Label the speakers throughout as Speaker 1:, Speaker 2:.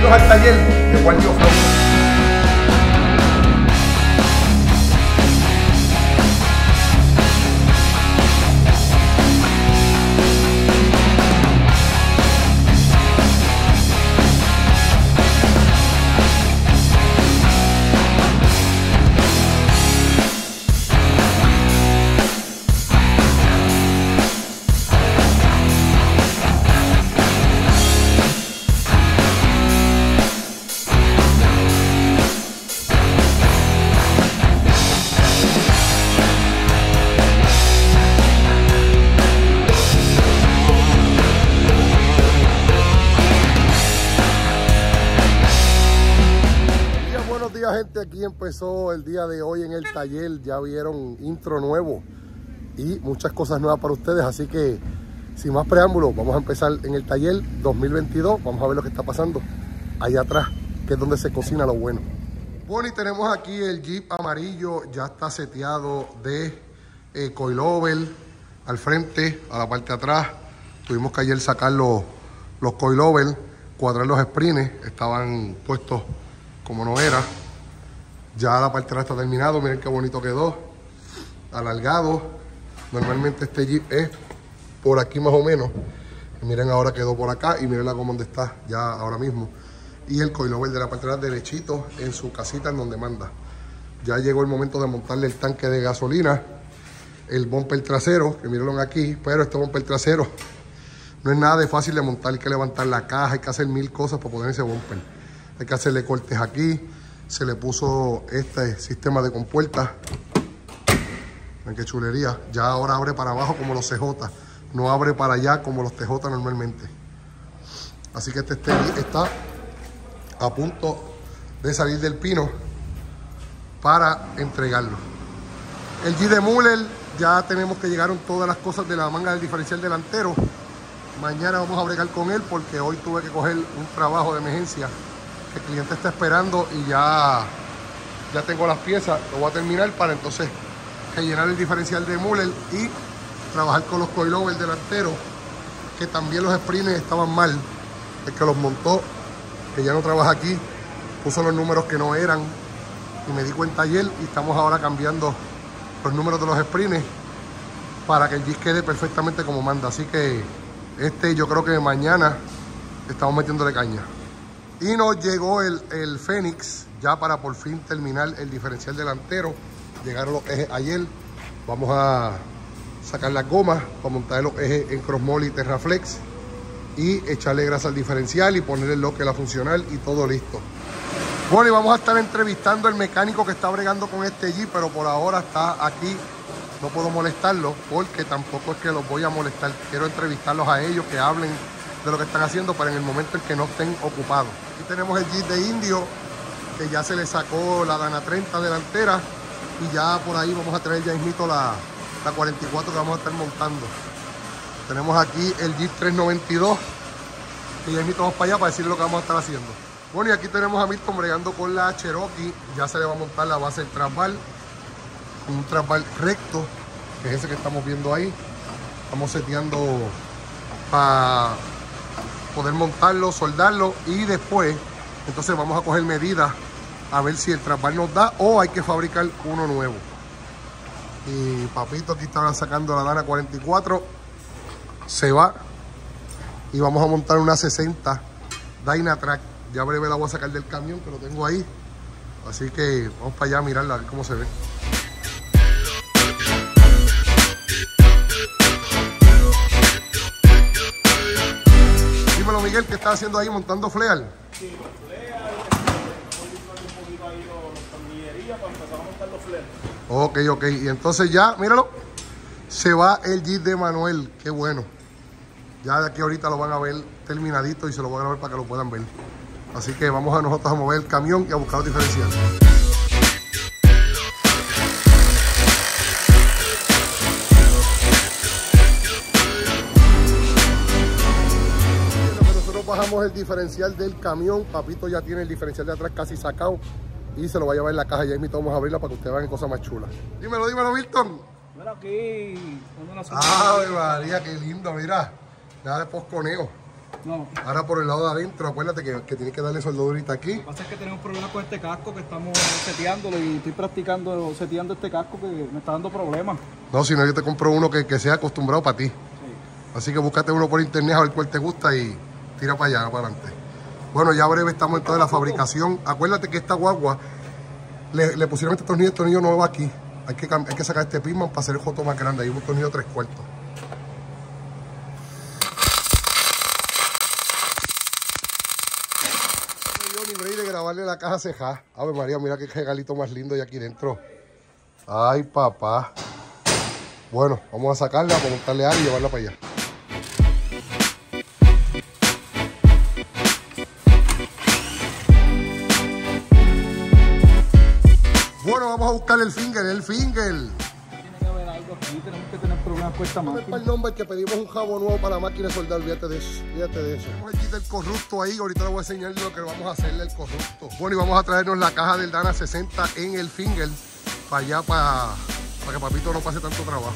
Speaker 1: Bienvenidos al taller de Guardio Flow. Gente, aquí empezó el día de hoy en el taller. Ya vieron intro nuevo y muchas cosas nuevas para ustedes, así que sin más preámbulos vamos a empezar en el taller 2022. Vamos a ver lo que está pasando allá atrás, que es donde se cocina lo bueno. Bueno, y tenemos aquí el Jeep amarillo, ya está seteado de coilover al frente, a la parte de atrás. Tuvimos que ayer sacar los coilover, cuadrar los springs, estaban puestos como no era. Ya la parte de atrás está terminado, miren qué bonito quedó, alargado. Normalmente este Jeep es por aquí más o menos. Y miren, ahora quedó por acá y miren la cómo está ya ahora mismo. Y el coilover de la parte de atrás derechito en su casita en donde manda. Ya llegó el momento de montarle el tanque de gasolina, el bumper trasero, que mírenlo aquí, pero este bumper trasero no es nada de fácil de montar. Hay que levantar la caja, hay que hacer mil cosas para poner ese bumper. Hay que hacerle cortes aquí. Se le puso este sistema de compuertas. Miren qué chulería. Ya ahora abre para abajo como los CJ. No abre para allá como los TJ normalmente. Así que este está a punto de salir del pino para entregarlo. El Jeep de Müller, ya tenemos que llegaron todas las cosas de la manga del diferencial delantero. Mañana vamos a bregar con él porque hoy tuve que coger un trabajo de emergencia. El cliente está esperando y ya tengo las piezas. Lo voy a terminar para entonces rellenar el diferencial de Müller y trabajar con los coilovers delanteros, que también los springs estaban mal. El que los montó, que ya no trabaja aquí, puso los números que no eran y me di cuenta ayer y estamos ahora cambiando los números de los springs para que el Jeep quede perfectamente como manda. Así que yo creo que mañana estamos metiéndole caña. Y nos llegó el Fénix ya para por fin terminar el diferencial delantero. Llegaron los ejes ayer. Vamos a sacar las gomas para montar los ejes en Crossmold y Terraflex y echarle grasa al diferencial y poner el loque a la funcional y todo listo. Bueno, y vamos a estar entrevistando al mecánico que está bregando con este Jeep, pero por ahora está aquí. No puedo molestarlo porque tampoco es que los voy a molestar. Quiero entrevistarlos a ellos, que hablen de lo que están haciendo, pero en el momento en que no estén ocupados. Aquí tenemos el Jeep de Indio, que ya se le sacó la Dana 30 delantera y ya por ahí vamos a traer ya mismito la 44 que vamos a estar montando. Tenemos aquí el Jeep 392 y ya mismito vamos para allá para decirle lo que vamos a estar haciendo. Bueno, y aquí tenemos a Milton bregando con la Cherokee. Ya se le va a montar la base del trasval, un trasval recto, que es ese que estamos viendo ahí. Estamos seteando para poder montarlo, soldarlo y después entonces vamos a coger medidas a ver si el trasval nos da o hay que fabricar uno nuevo. Y papito aquí están sacando la Dana 44, se va y vamos a montar una 60 Dynatrac. Ya breve la voy a sacar del camión que lo tengo ahí, así que vamos para allá a mirarla, a ver cómo se ve. Dímelo, Miguel, ¿qué estás haciendo ahí montando fleal?
Speaker 2: Sí, fleal, voy buscando un poquito ahí los tornillerías para empezar a montar los fleales.
Speaker 1: Ok, y entonces ya, míralo, se va el Jeep de Manuel, qué bueno. Ya de aquí ahorita lo van a ver terminadito y se lo van a ver para que lo puedan ver. Así que vamos a nosotros a mover el camión y a buscar los diferenciales. Nosotros bajamos el diferencial del camión. Papito ya tiene el diferencial de atrás casi sacado y se lo va a llevar en la caja. Ya mismo vamos a abrirla para que ustedes vean cosas más chulas. Dímelo, Milton.
Speaker 2: Mira aquí.
Speaker 1: ¡Ay, María, qué lindo! Mira, nada de posconeo.
Speaker 3: No.
Speaker 1: Ahora por el lado de adentro, acuérdate que tienes que darle soldadurita aquí.
Speaker 3: Lo que pasa es que tenemos problemas con este casco que estamos seteándolo y estoy practicando seteando este casco que me está dando problemas.
Speaker 1: No, si no, yo te compro uno que sea acostumbrado para ti.
Speaker 3: Sí.
Speaker 1: Así que búscate uno por internet a ver cuál te gusta y tira para allá, para adelante. Bueno, ya breve estamos en toda la fabricación. Acuérdate que esta guagua le pusieron este tornillo nuevo aquí. Hay que sacar este pisman para hacer el joto más grande. Hay un tornillo 3/4. No dio ni break de grabarle la caja ceja. Ave María, mira qué regalito más lindo hay aquí dentro. Ay, papá. Bueno, vamos a sacarla, vamos a montarle algo y llevarla para allá. Bueno, vamos a buscar el finger.
Speaker 3: Tiene que haber algo aquí, tenemos que tener problemas con esta máquina.
Speaker 1: Para el nombre que pedimos un jabón nuevo para la máquina de soldar, olvídate de eso, Vamos a quitar el corrupto ahí, ahorita le voy a enseñar lo que vamos a hacerle al corrupto. Bueno, y vamos a traernos la caja del Dana 60 en el finger, para allá, para que papito no pase tanto trabajo.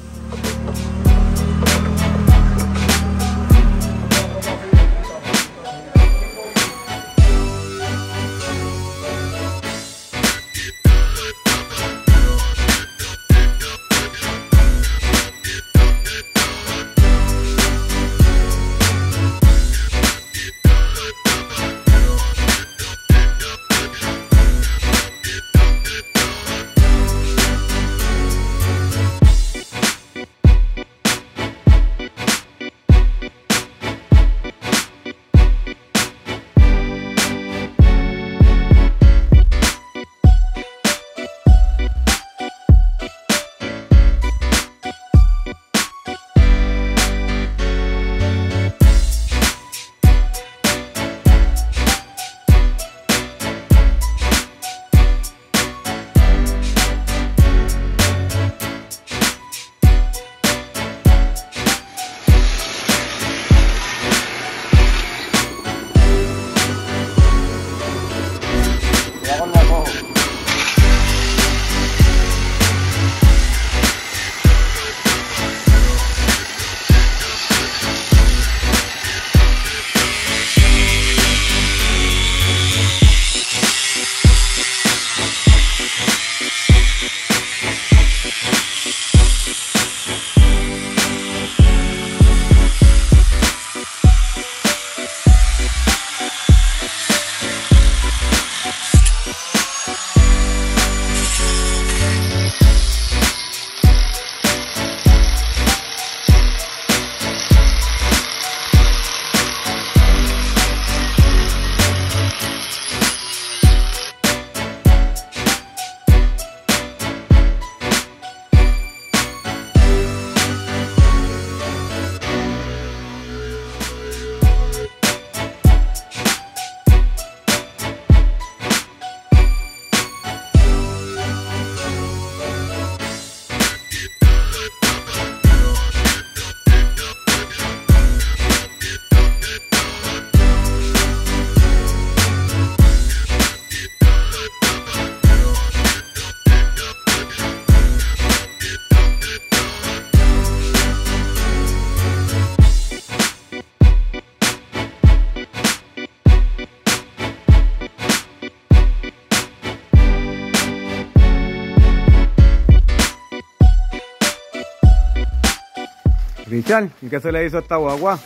Speaker 3: Richard, ¿y qué se le hizo a esta guagua?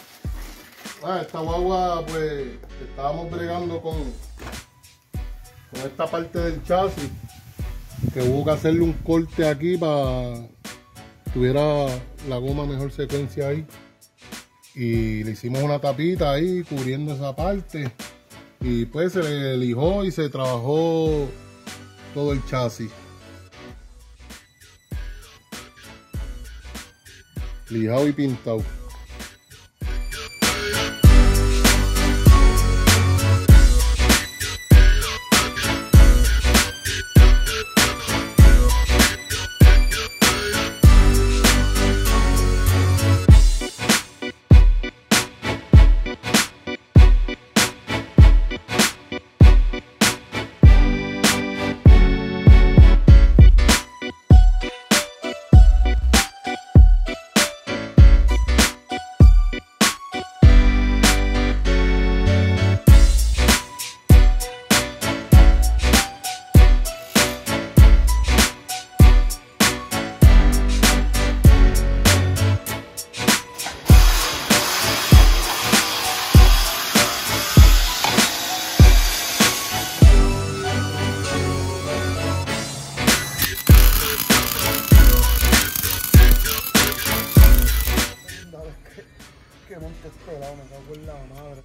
Speaker 1: Esta guagua, pues, estábamos bregando con esta parte del chasis, que hubo que hacerle un corte aquí para que tuviera la goma mejor secuencia ahí. Y le hicimos una tapita ahí cubriendo esa parte. Y pues se le lijó y se trabajó todo el chasis. Lijado y pintado.
Speaker 2: que montes pelado, me cago en la madre.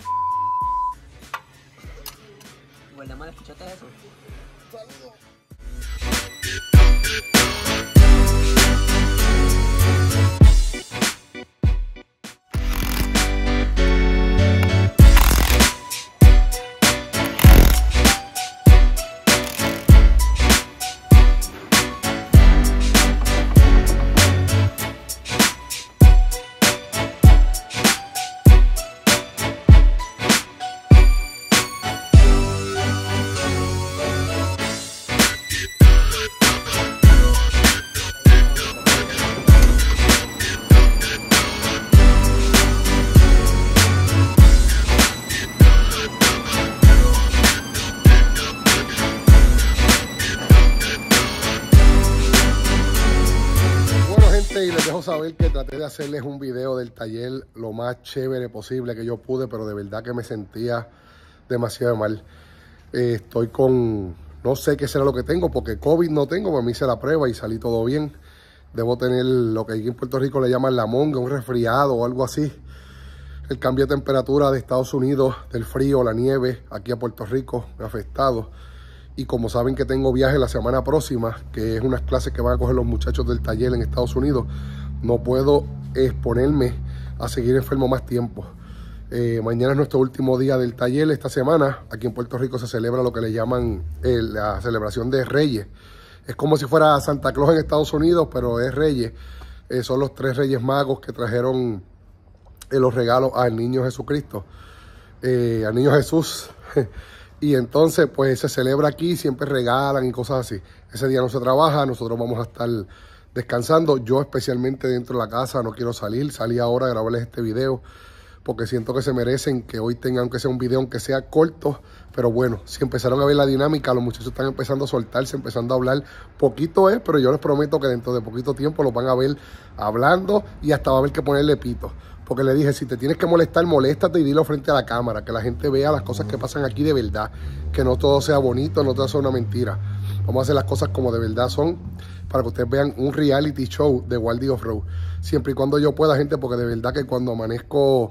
Speaker 4: Guardamar, ¿escuchaste eso?
Speaker 2: Saludos.
Speaker 1: Y les dejo saber que traté de hacerles un video del taller lo más chévere posible que yo pude, pero de verdad que me sentía demasiado mal. Estoy con, no sé qué será lo que tengo, porque COVID no tengo, pues me hice la prueba y salí todo bien. Debo tener lo que aquí en Puerto Rico le llaman la monga, un resfriado o algo así. El cambio de temperatura de Estados Unidos, del frío, la nieve, aquí a Puerto Rico me ha afectado. Y como saben que tengo viaje la semana próxima, que es unas clases que van a coger los muchachos del taller en Estados Unidos, no puedo exponerme a seguir enfermo más tiempo. Mañana es nuestro último día del taller esta semana. Aquí en Puerto Rico se celebra lo que le llaman la celebración de Reyes. Es como si fuera Santa Claus en Estados Unidos, pero es Reyes. Son los 3 Reyes Magos que trajeron los regalos al niño Jesucristo, al niño Jesús. Y entonces pues se celebra aquí, siempre regalan y cosas así. Ese día no se trabaja, nosotros vamos a estar descansando. Yo especialmente dentro de la casa no quiero salir. Salí ahora a grabarles este video porque siento que se merecen que hoy tengan, aunque sea un video, aunque sea corto. Pero bueno, si empezaron a ver la dinámica, los muchachos están empezando a soltarse, empezando a hablar. Poquito es, pero yo les prometo que dentro de poquito tiempo los van a ver hablando y hasta va a haber que ponerle pito. Porque le dije, si te tienes que molestar, moléstate y dilo frente a la cámara, que la gente vea las cosas que pasan aquí de verdad, que no todo sea bonito, no todo sea una mentira. Vamos a hacer las cosas como de verdad son, para que ustedes vean un reality show de Waldy Off-Road. Siempre y cuando yo pueda, gente, porque de verdad que cuando amanezco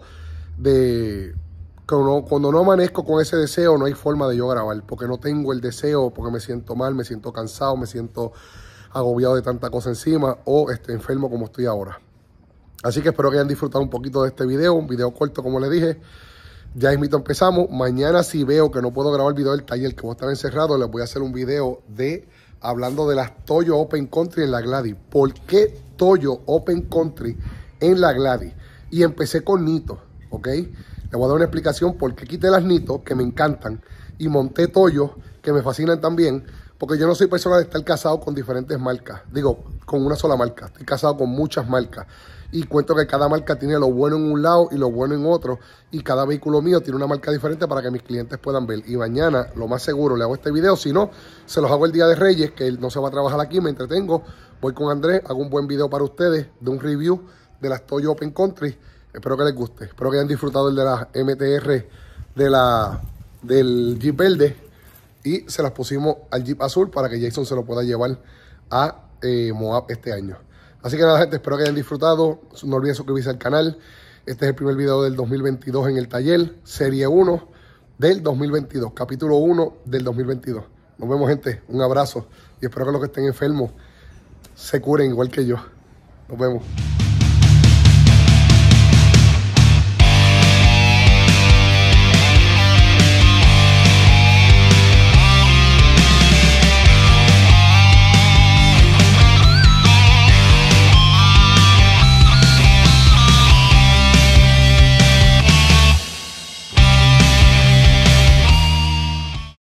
Speaker 1: cuando no amanezco con ese deseo, no hay forma de yo grabar, porque no tengo el deseo, porque me siento mal, me siento cansado, me siento agobiado de tanta cosa encima, o estoy enfermo como estoy ahora. Así que espero que hayan disfrutado un poquito de este video, un video corto como les dije. Ya mismito empezamos. Mañana si veo que no puedo grabar el video del taller, que voy a estar encerrado, les voy a hacer un video hablando de las Toyo Open Country en la Gladys. ¿Por qué Toyo Open Country en la Gladys? Y empecé con Nito, ¿ok? Les voy a dar una explicación por qué quité las Nito, que me encantan, y monté Toyo, que me fascinan también, porque yo no soy persona de estar casado con diferentes marcas. Digo, con una sola marca. Estoy casado con muchas marcas. Y cuento que cada marca tiene lo bueno en un lado y lo bueno en otro. Y cada vehículo mío tiene una marca diferente para que mis clientes puedan ver. Y mañana, lo más seguro, le hago este video. Si no, se los hago el día de Reyes, que él no se va a trabajar aquí, me entretengo. Voy con Andrés, hago un buen video para ustedes de un review de las Toyo Open Country. Espero que les guste. Espero que hayan disfrutado el de la MTR del Jeep verde. Y se las pusimos al Jeep azul para que Jason se lo pueda llevar a Moab este año. Así que nada, gente, espero que hayan disfrutado. No olviden suscribirse al canal. Este es el primer video del 2022 en el taller. Serie 1 del 2022. Capítulo 1 del 2022. Nos vemos, gente. Un abrazo. Y espero que los que estén enfermos se curen igual que yo. Nos vemos.